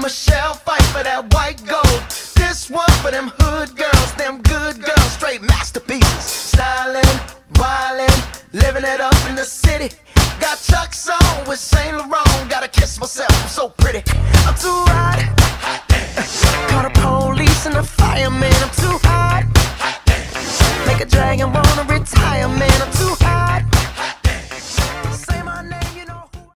Michelle fight for that white gold. This one for them hood girls, them good girls, straight masterpieces. Styling, wildin', living it up in the city. Got Chuck's on with Saint Laurent. Gotta kiss myself, I'm so pretty. I'm too hot. Call the police and the fireman.